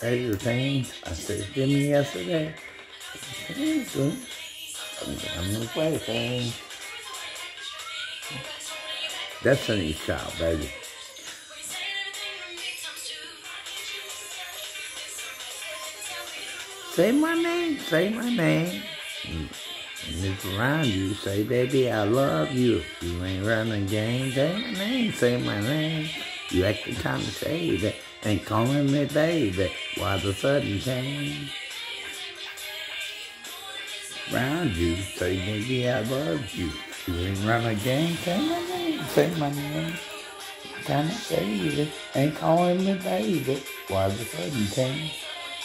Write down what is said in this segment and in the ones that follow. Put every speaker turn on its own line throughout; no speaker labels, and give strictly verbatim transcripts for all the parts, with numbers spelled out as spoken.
Say the things I said to me yesterday. I'm gonna play things. Destiny's Child, baby. Say my name, say my name. And it's around you, say, baby, I love you. You ain't running game, say my name, say my name. You acting kinda shady, ain't calling me baby. Why the sudden change? Around you, say, baby, I love you. You ain't running game, say my name, say my name. Kinda shady, ain't calling me baby. Why the sudden change?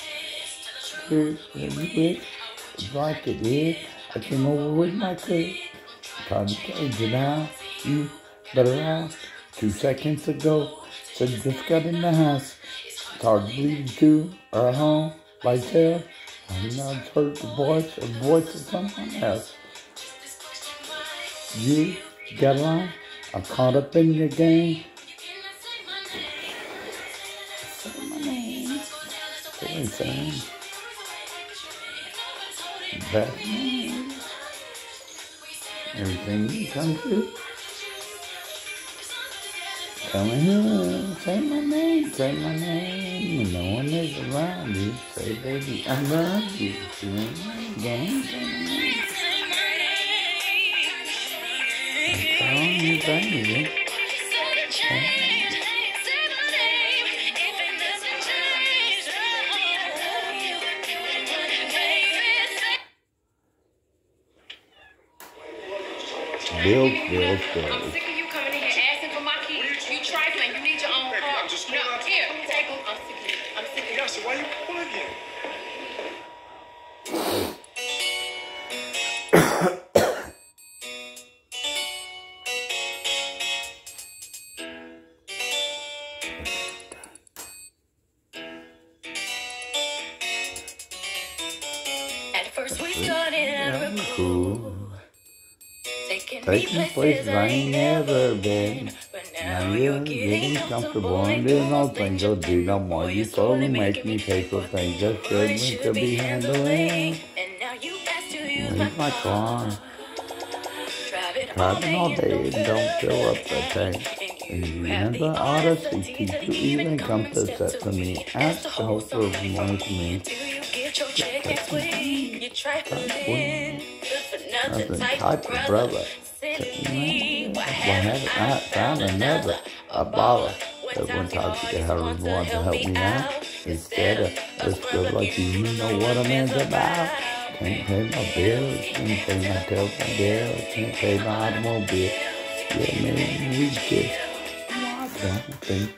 It's like it is. I came over with my kid. Tried to cage it out. You better out. Two seconds ago. Said just got in the house. Started bleeding too. Or home. Like hell. I now heard the voice. A voice of someone else. You got along. I'm caught up in your game. Say my name. Say my name. That everything you come to, coming here, say my name, say my name. No one is around you. Say, baby, I love you. You ain't my game, say my name. I'm calling you, baby. Build, build, build.
I'm sick of you coming in here asking for my keys. You trifling. You need your own car.
I'm just
no, here, take them. I'm sick of you. I'm sick of you.
Yeah, so why you plugging?
At first we started out real cool. Taking
Taking places I ain't never been.
But
Now
now
you're
you're
getting comfortable and doing all things you'll do no more. You slowly make me pay for things that shouldn't to be handling.
And now you ask to use
Leave my car. Driving all day and don't fill up the tank. And you have the odyssey to even come to set to me. Ask the hope for more to me. Nothing type of brother. Why haven't I found another? A baller that one time to have one to help me out. Instead of let's go like you, you know what a man's about. Can't pay my bills, can't pay my telephone bill, can't pay my automobile. Yeah, man, we just I don't think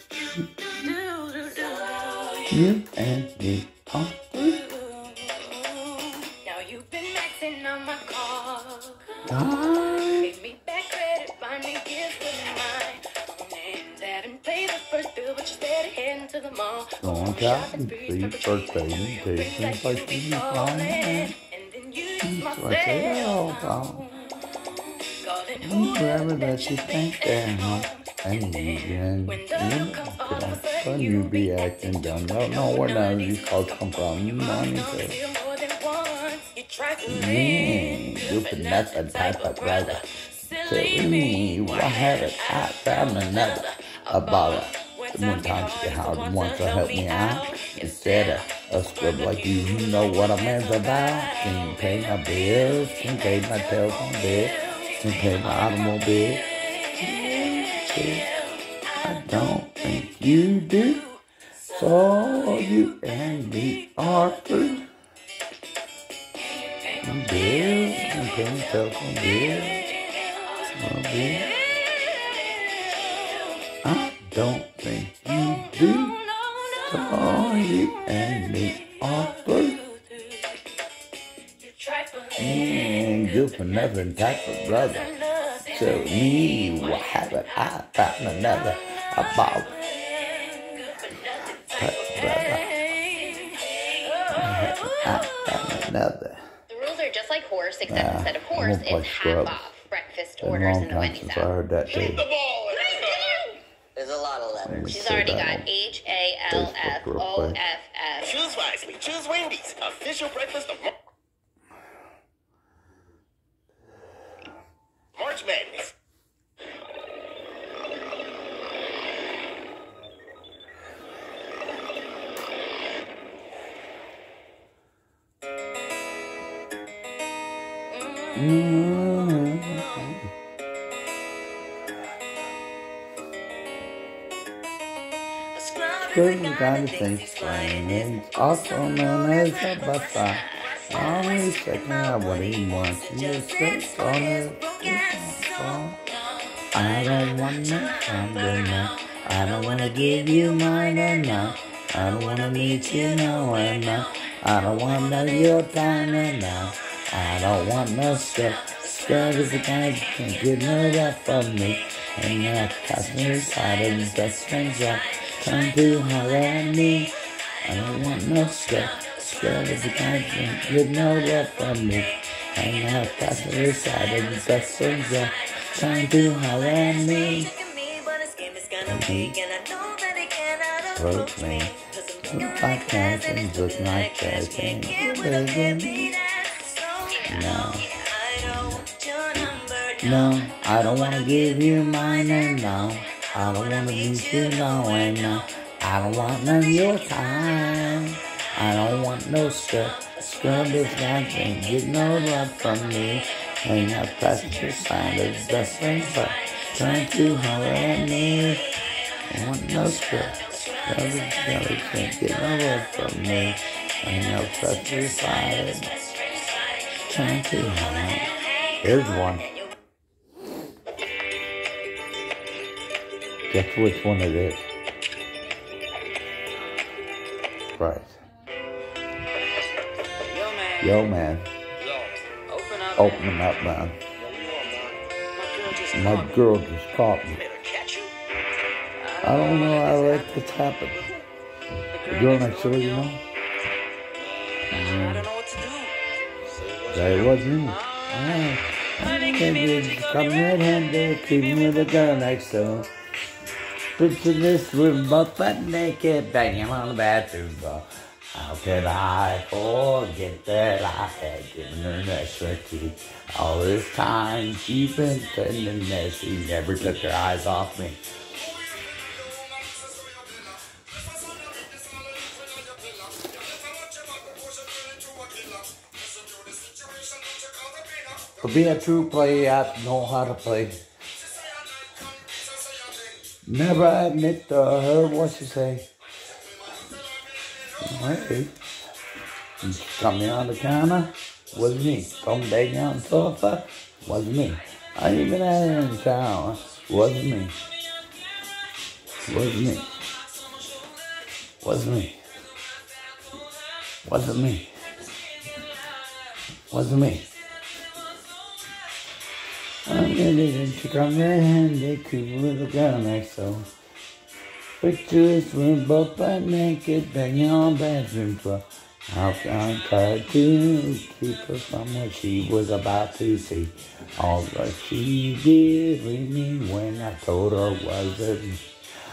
you and me are through.
Now you've been maxing on my car.
Die.
Make me back credit, buy me gifts with mine. Own names, haven't paid the first bill, but you steady heading to the mall.
Going shopping, see birthday invitations like you calling.
And then you use my
So I say, oh,
cell
God.
phone.
Whoever that you think they're home. And you can, you know, when you be acting dumb, don't know where none of these calls come from. You money to me, you can nothing type of brother. Silly me, why haven't I found another? A baller. The one time she how wants to help me out. Instead of a scrub like you, you know what a man's about. Can you pay my bills? Can you pay my telephone bill? Can you pay my automobile? I don't think you do. So you and me are through. My bills, you pay my telephone bill. My bill. I don't think you do. So you and me are through. And you for nothing type of brother. So me, why haven't I found another? A ball. Type of brother. Why haven't I found another?
The rules are just like horse, except
Nah,
instead of
I'm
horse,
gonna play
it's half
Scrubs.
off breakfast
Been a
orders
long
in the
time
Wendy's
since I
app.
heard that too.
The ball.
Nice, didn't you?
There's a lot of letters.
She's
Say
already
that
got
one.
H A L
Facebook
F
real
O
quick.
F F.
Choose wisely. Choose Wendy's. Official breakfast of Mar- March Madness.
Certain kind of things playing, also known as a buffer. Always checking out what he wants. You're straight on it. I don't want no thunder now. I don't want to give you mine and now. I don't want to meet you now and now. I don't want no your time and now. I don't want no stuff. Scrub is the guy who can't get no that from me. And now customer side of his best friend's up. Trying to holler at me. I don't want no stuff. Scrub is the guy who can't get no that from me. And now customer side of his best friend's up. Trying to holler at me. Approach me. Look like that and look like that. Can't get me. No. No, I don't wanna give you mine and no. I don't wanna meet you now and no. I don't want none of your time. I don't want no scrub. Scrub is that can't get no love from me. Ain't no passenger sign of best friends, but trying to holler at me. I want no scrub. Scrub is that can't get no love from me. Ain't no passenger sign. Trying to holler. Here's one. Guess which one it is. Right.
Yo, man.
Yo, man.
Yo, open up.
Open up, man.
My
My girl just caught me.
Better catch you.
I don't know how let this happen. The girl next door, you know?
I don't know what to do.
That it wasn't me. I think it's coming red-handed, creeping with a girl next door. Picture this with butt butt naked, banging on the bathroom door. How could I forget that I had given her an extra key? All this time she's been pretending that she never took her eyes off me. To be a true player, you have to know how to play. Never admit to her what you say. Hey, you coming on the counter? Was me. Come back down the sofa? Was me. I even had her in the shower. Was me. Was me. Was me. Wasn't me. Wasn't me. I'm ready to check on their hand, they creep with a girl next door. Pictures with both butt naked, banging on bathroom floor. How can I try to keep her from what she was about to see? All that she did with me when I told her wasn't me.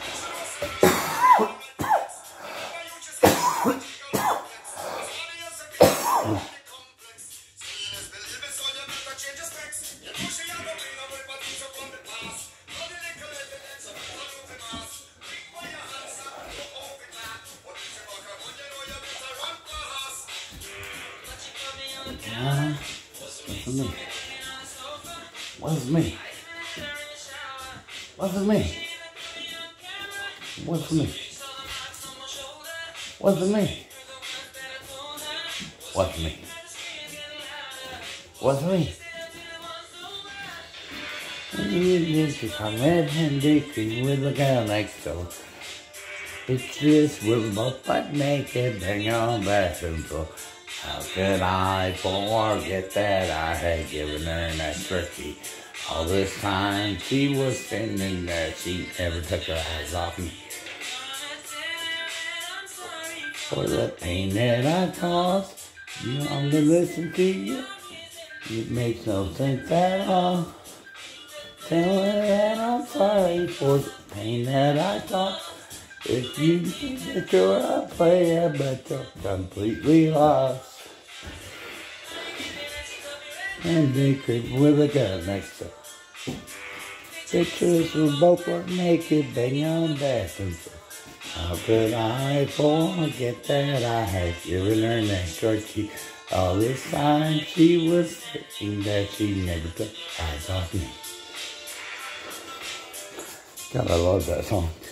Uh, what's me? What's me? What's me? What's me? What's me? What's me? What's me? You just come red-handed with a girl next door. Pictures with both butt naked, bang on bathroom floor. How could I forget that I had given her an extra key? All this time she was standing there, she never took her eyes off me. For the pain that I caused, you want to listen to you? It makes no sense at all. Tell her that I'm sorry for the pain that I caused. If you think that you're a player, but you're completely lost. And they creep with a gun next to them. Pictures of both were naked, banging on bathrooms. How could I forget that I had given her that short key? All this time she was thinking that she never took eyes off me. God, I love that song.